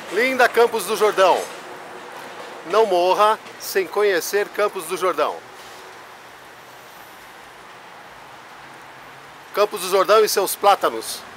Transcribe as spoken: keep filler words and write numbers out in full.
Linda Campos do Jordão. Não morra sem conhecer Campos do Jordão. Campos do Jordão e seus plátanos.